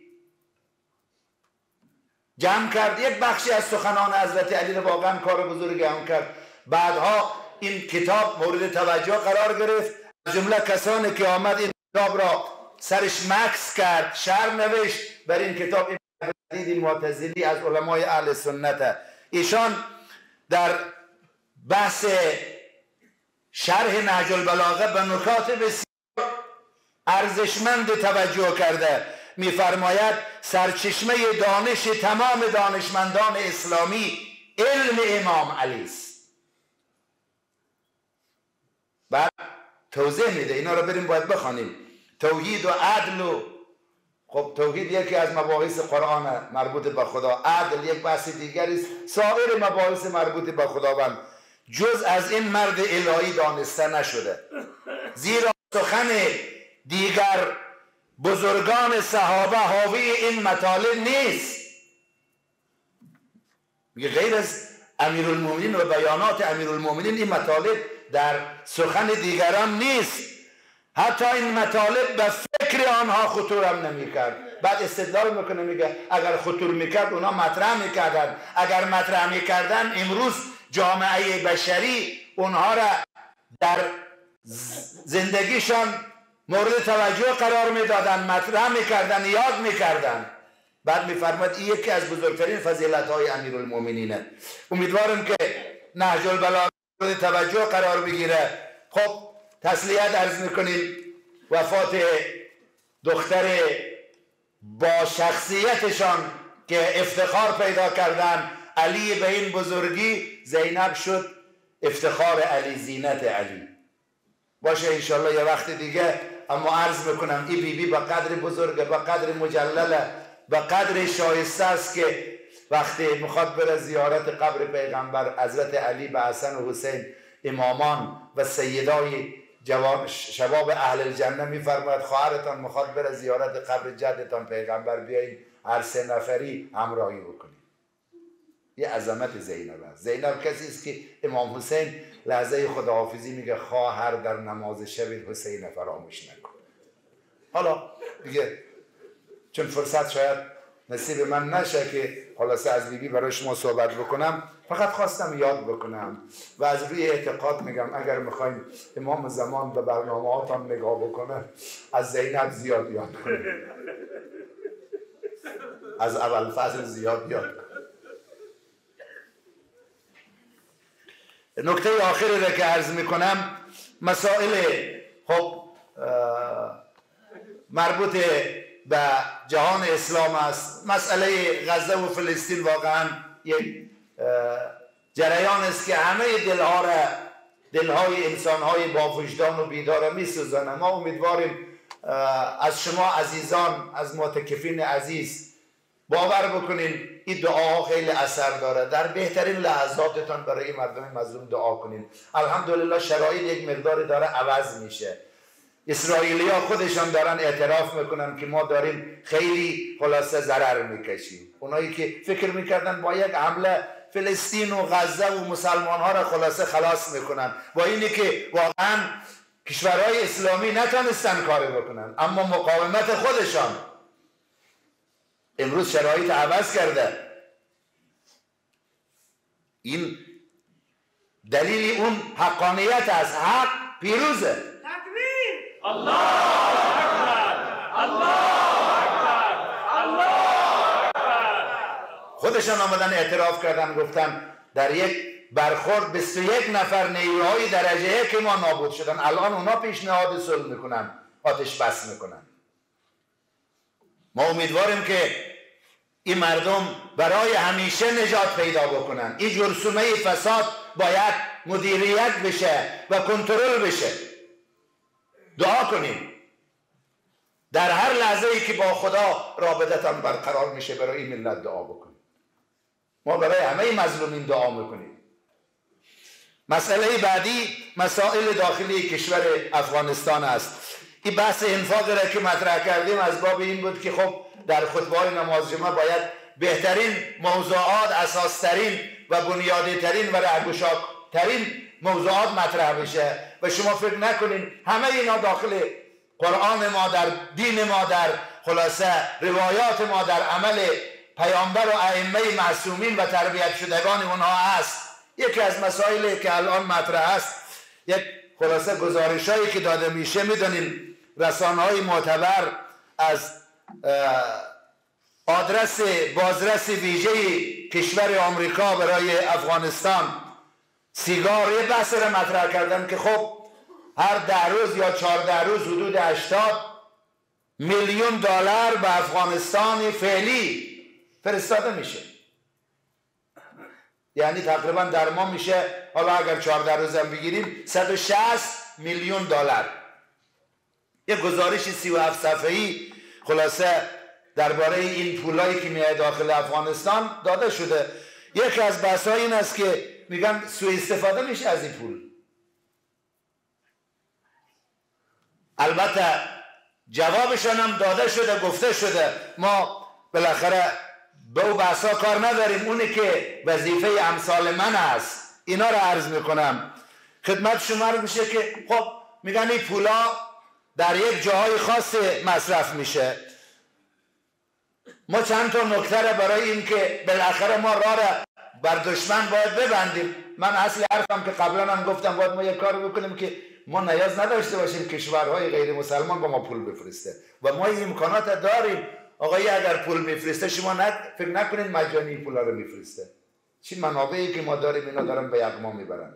جمع کرد، یک بخشی از سخنان حضرت علی رو واقعا کار بزرگی هم کرد. بعدها این کتاب مورد توجه قرار گرفت. جمله کسانی که آمد این کتاب را سرش مکس کرد، شرح نوشت بر این کتاب، این معتزلی از علمای اهل سنت. ایشان در بحث شرح نهج البلاغه به نکات بسیار ارزشمند توجه کرده. میفرماید سرچشمه دانش تمام دانشمندان اسلامی علم امام علی است. بعد توضیح میده، اینا رو بریم باید بخوانیم. توحید و عدل و خب توحید یکی از مباحث قرآن مربوط به خدا، عدل یک بحث دیگری است، سایر مباحث مربوط به خداوند جز از این مرد الهی دانسته نشده، زیرا سخن دیگر بزرگان صحابه حاوی این مطالب نیست. میگه غیر از امیرالمومنین و بیانات امیرالمومنین این مطالب در سخن دیگران نیست. حتی این مطالب به فکر آنها خطور هم نمیکرد. بعد استدلال میکنه، میگه اگر خطور میکرد اونا مطرح میکردن، اگر مطرح میکردن امروز جامعه بشری اونها را در زندگیشان مورد توجه قرار میدادن، مطرح میکردن، یاد میکردن. بعد میفرماید این یکی از بزرگترین فضیلت های امیرالمومنینه. امیدوارم که نهج البلاغه مورد توجه قرار بگیره. خب تسلیت عرض میکنیم، وفات دختر با شخصیتشان که افتخار پیدا کردن، علی به این بزرگی، زینب شد افتخار علی، زینت علی. باشه انشالله یه وقت دیگه. اما عرض میکنم این بی بی به قدر بزرگه، به قدر مجلله، به قدر شایسته است که وقتی میخواد بره زیارت قبر پیغمبر حضرت علی به حسن و حسین امامان و سیدای جوان شباب اهل الجنه میفرماید خواهرتان میخواد بره زیارت قبر جدتان پیغمبر، بیایید هر سه نفری همراهی بکنید. یه عظمت زینب است. زینب کسی است که امام حسین لحظه خداحافظی میگه خواهر در نماز شب حسین فراموش نکن. حالا دیگه چون فرصت شاید نصیب من نشه که خلاصه از بیبی برای شما صحبت بکنم، فقط خواستم یاد بکنم و از روی اعتقاد میگم اگر میخوایم امام زمان به برنامه هاتان نگاه بکنه از زینب زیاد یاد کنیم، از اول فصل زیاد یاد کنیم. نکته آخری را که عرض میکنم مسائل خب مربوط به جهان اسلام است. مسئله غزه و فلسطین واقعا یک جریان است که همه دلها را، دلهای انسانهای با وجدان و بیدار میسوزانه. ما امیدواریم از شما عزیزان، از معتکفین عزیز باور بکنین این دعاها خیلی اثر داره. در بهترین لحظاتتان برای مردم مظلوم دعا کنین. الحمدلله شرایط یک مقداری داره عوض میشه. اسرائیلی ها خودشان دارن اعتراف میکنن که ما داریم خیلی خلاصه ضرر میکشیم. اونایی که فکر میکردن با یک حمله فلسطین و غزه و مسلمان ها را خلاصه خلاص میکنن، با اینی که واقعا کشورهای اسلامی نتونستن کاری بکنن، اما مقاومت خودشان امروز شرایط عوض کرده. این دلیل اون حقانیت از حق پیروزه. تکبیر! الله اکبر! الله اکبر! الله اکبر! خودشان آمدن اعتراف کردن، گفتن در یک برخورد بیست و یک نفر نیروهای درجه یک ما نابود شدن. الان اونا پیشنهاد صلح میکنن، آتش بس میکنن. ما امیدواریم که این مردم برای همیشه نجات پیدا بکنن. این جرثومه فساد باید مدیریت بشه و کنترل بشه. دعا کنیم در هر لحظه ای که با خدا رابطتان برقرار میشه برای این ملت دعا بکنیم. ما برای همه مظلومین دعا میکنیم. مسئله بعدی مسائل داخلی کشور افغانستان است. این بحث انفاق را که مطرح کردیم از باب این بود که خب در خطبه‌های نماز جمعه باید بهترین موضوعات، اساسترین و بنیادی ترین و رهگشاترین موضوعات مطرح بشه و شما فکر نکنین همه اینا داخل قرآن ما، در دین ما، در خلاصه روایات ما، در عمل پیامبر و ائمه معصومین و تربیت شدگان اونها است. یکی از مسائلی که الان مطرح است یک خلاصه گزارش هایی که داده میشه میدونیم رسانه های معتبر از آدرس بازرس ویژه کشور آمریکا برای افغانستان سیگار یه بحث را مطرح کردن که خب هر ده روز یا چهارده روز حدود هشتاد میلیون دلار به افغانستان فعلی فرستاده میشه، یعنی تقریبا در ما میشه، حالا اگر چهارده روز هم بگیریم، صد و شصت میلیون دلار. یه گزارش سی و هفت صفحه‌ای خلاصه درباره این پولایی که میاد داخل افغانستان داده شده. یکی از بحث‌ها این است که میگن سوء استفاده میشه از این پول. البته جوابشان هم داده شده، گفته شده ما بالاخره به او بحثا کار نداریم، اونی که وظیفه امثال من است اینا رو عرض میکنم خدمت شما رو میشه که خب میگن این پولا در یک جاهای خاص مصرف میشه. ما چند تا نکته رو برای این که بالاخره ما راه را بر دشمن باید ببندیم. من اصل حرفم که قبلا هم گفتم باید ما یک کار بکنیم که ما نیاز نداشته باشیم کشورهای غیر مسلمان با ما پول بفرسته و ما این امکانات داریم. آقایی اگر پول میفرسته شما نه فکر نکنید مجانی پولا رو میفرسته، چی منابعی که ما داریم اینا دارن به یغما میبرن.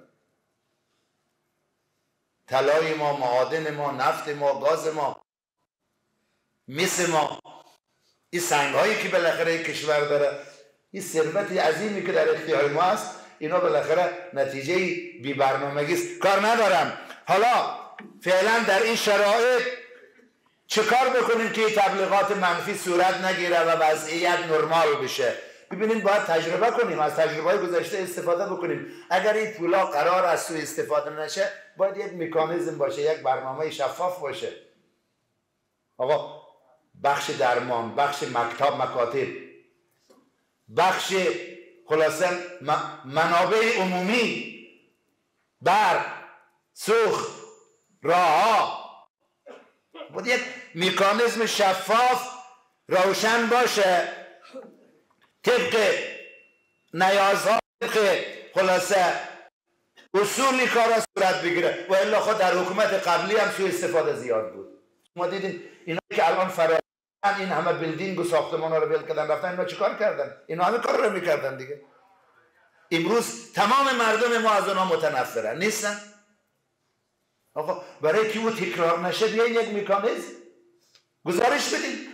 طلای ما، معادن ما، نفت ما، گاز ما، مس ما، این سنگ هایی که بالاخره این کشور داره، این ثروت عظیمی که در اختیار ما است، اینا بالاخره نتیجه بی برنامگی است. کار ندارم حالا فعلا در این شرایط چه کار بکنیم که تبلیغات منفی صورت نگیره و وضعیت نرمال بشه. ببینید باید تجربه کنیم، از تجربه گذشته استفاده بکنیم. اگر این پولا قرار از سوء استفاده نشه باید یک مکانیزم باشه، یک برنامه شفاف باشه. آقا بخش درمان، بخش مکتب مکاتب، بخش خلاصه منابع عمومی، برق، سوخت، راهها، باید یک مکانیزم شفاف روشن باشه طبق نیازها، طبق خلاصه اصولی کارا صورت بگیره. و الا خود در حکومت قبلی هم سوء استفاده زیاد بود. ما دیدیم اینا که الان فرار این همه بیلدینگ و ساختمان ها رو بیل کردن رفتن، اینا چیکار کردن؟ اینا همه کار رو میکردن دیگه. امروز تمام مردم ما از اونها متنفرن، نیستن؟ آقا برای که او تکرار نشه بیاین یک مکانیزم گزارش بدیم،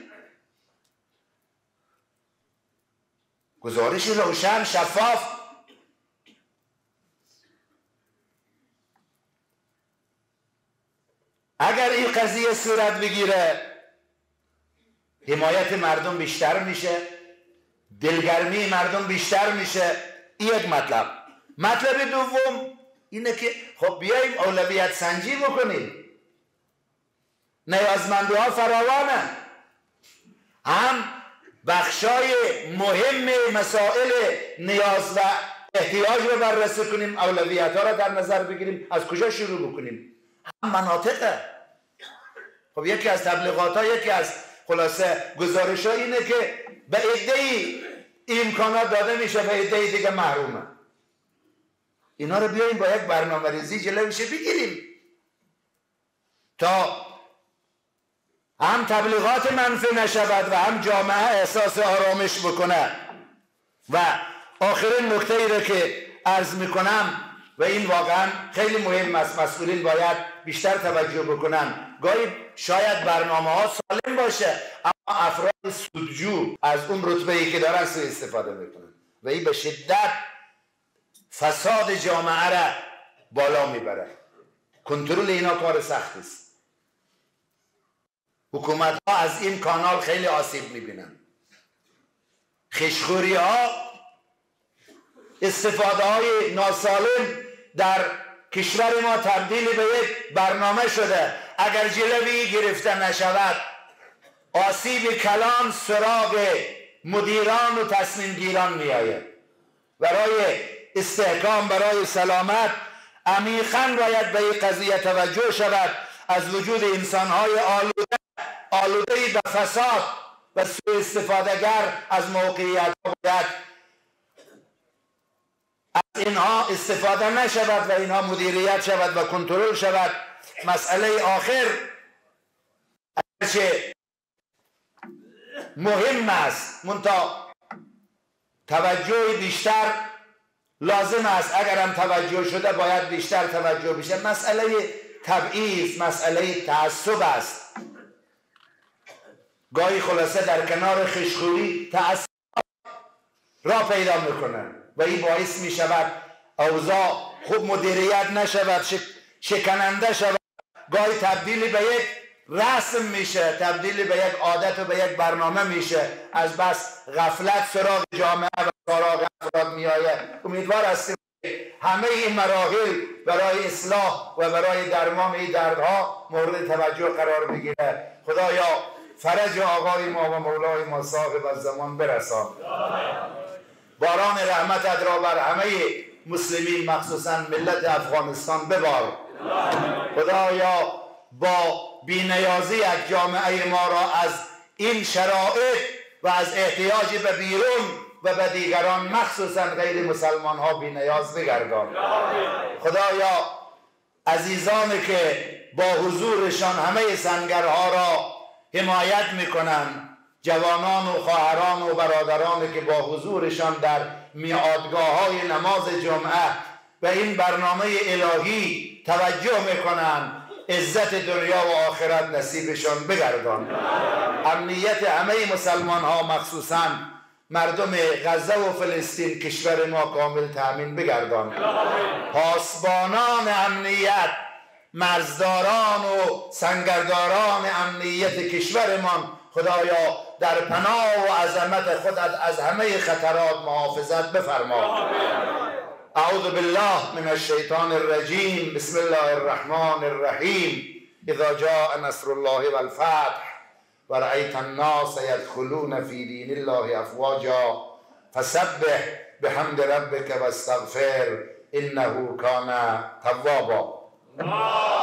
گزارش روشن شفاف. اگر این قضیه صورت بگیره حمایت مردم بیشتر میشه، دلگرمی مردم بیشتر میشه. این یک مطلب. مطلب دوم اینه که خب بیاییم اولویت سنجی بکنیم. نیازمندی ها فراوانه، هم بخشای مهم مسائل نیاز و احتیاج رو بررسی کنیم، اولویت ها رو در نظر بگیریم، از کجا شروع بکنیم. هم مناطقه. خب یکی از تبلیغات ها، یکی از خلاصه گزارش ها اینه که به عده‌ای امکانات داده میشه، به عده‌ای دیگه محرومه. اینا رو بیاییم با یک برنامه ریزی جلوش بگیریم تا هم تبلیغات منفی نشود و هم جامعه احساس آرامش بکنه. و آخرین نکته ای رو که عرض میکنم و این واقعا خیلی مهم است، مسئولین باید بیشتر توجه بکنن. گاهی شاید برنامه ها سالم باشه اما افراد سودجو از اون رتبه ای که دارن سوء استفاده میکنن و این به شدت فساد جامعه را بالا میبره. کنترل اینا کار سخت است. حکومت ها از این کانال خیلی آسیب میبینن. خشخوری ها، استفاده های ناسالم در کشور ما تبدیل به یک برنامه شده. اگر جلوی گرفته نشود آسیب کلان سراغ مدیران و تصمیم گیران میآید. برای استحکام، برای سلامت عمیقاً باید به این قضیه توجه شود. از وجود انسان‌های آلوده آلوده به فساد و سوء استفادهگر از موقعیت باید اینها استفاده نشود و اینها مدیریت شود و کنترل شود. مسئله آخر اگرچه مهم است منتها توجه بیشتر لازم است، اگرم توجه شده باید بیشتر توجه بشه. مسئله تبعیض، مسئله تعصب است. گاهی خلاصه در کنار خشخوری تعصب را پیدا میکنه و این باعث می شود اوضاع خوب مدیریت نشود، شکننده شود، گاهی تبدیل به یک رسم میشه، تبدیل به یک عادت و به یک برنامه میشه. از بس غفلت سراغ جامعه و سراغ افراد میآید. امیدوار هستیم همه این مراحل برای اصلاح و برای درمان این دردها مورد توجه قرار بگیره. خدایا فرج آقای ما و مولای ما صاحب الزمان برسان. باران رحمتت را بر همه مسلمین مخصوصا ملت افغانستان ببار. خدایا با بینیازیت جامعه ما را از این شرایط و از احتیاج به بیرون و به دیگران مخصوصا غیر مسلمان ها بینیاز بگردان. خدایا عزیزانی که با حضورشان همه سنگرها را حمایت میکنند، جوانان و خواهران و برادرانی که با حضورشان در میعادگاه های نماز جمعه و این برنامه الهی توجه میکنند، عزت دنیا و آخرت نصیبشان بگردان. امنیت همه مسلمان ها مخصوصا مردم غزه و فلسطین کشور ما کامل تأمین بگردان. پاسبانان امنیت، مرزداران و سنگرداران امنیت کشورمان خدایا در پناه و عظمت خودت از همه خطرات محافظت بفرما. اعوذ بالله من الشیطان الرجیم. بسم الله الرحمن الرحیم. اذا جاء نصر الله والفتح ورأيت الناس يدخلون في دين الله افواجا فسبح بحمد ربك واستغفر انه كان توابا.